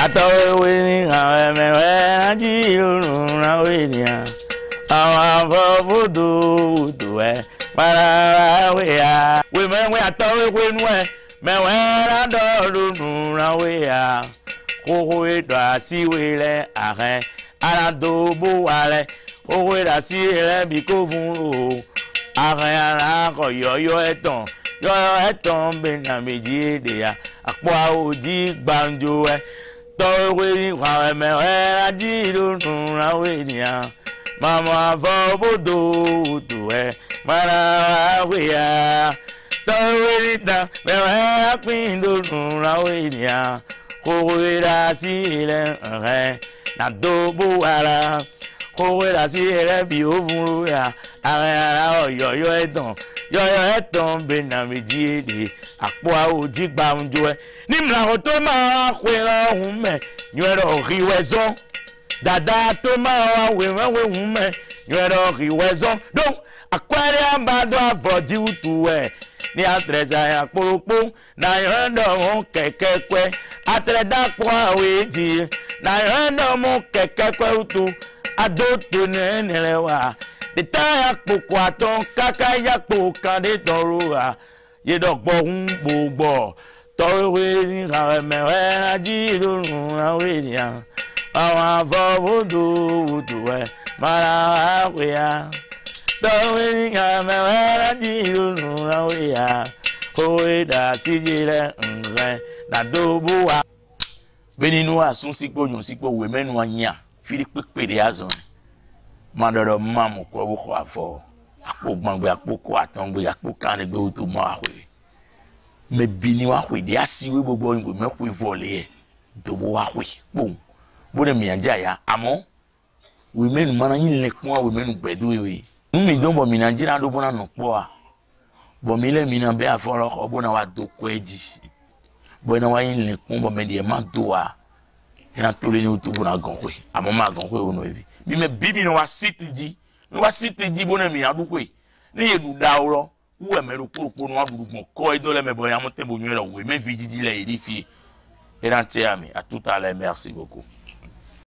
Atowe ni awe ajiru na wenia. Awa bodo doe para we ya. We me atowe we nwe. Me we ra do na we ya. Ko we da si we le are. Ara do bo wale. Ko we da si le bi ko fun o. Are ara ko yo eton. Yo eton be na meji de ya. Apo oji gbanjo e. Towe ni wa me ra jiru na we ya. Mama for bodo doe para we ya. Towe ni da me ra pin do na we ya. Ko we da si le re na do bo ara. Ko we da si le bi o fun ya. Ara yo eton. Yo eton be na meji de. Apo oji gbanjo e. Ni mla o to ma kwe la hume. Nyero riwezo. Dada to ma we hume. Nyero riwezo. Donc akwere ambado avoji utu e. Ni atreza ya kporopo. Na yondo mo keke kwe. Atreda kwa weji. Na yondo mo keke kwe utu. Adoto nenelewa. De ta poko aton kaka ya poka de toruwa. Ye dokbo gbogbo. Towe ni ka me wa jiru na we ya. Awa bodo doe mara we ya. Towe ni ka me wa jiru na we ya. Ko da sijile nre na dobu wa. Beninu asun sipo nyun sipo we menu anya. Fili pepe de azon. Madoro mamu ko wo ko afo. Apo gbangbe apo ko atongbe apo kan gbe o to mo ahwe. Me bini wa hwe de asiwe gbogbo ngwe me hwe vole e do wa hwe bom bo de mi anja ya amo we menu mana yin le kun we menu gbedu we mi don bo mi Nigeria do bona no po a bo mi le mi na be aforo ko bona wa do ko eji bo na wa yin le kun bo me de ma do a ina to le ni o to bona gan hwe amo ma gan hwe o no evi bi me bibi no wa sitiji bo na mi adu hwe ni edu dauro où est le propos noir de quoi dans les méboyaments témoignés là où est même vigile il est et à tout à l'heure merci beaucoup.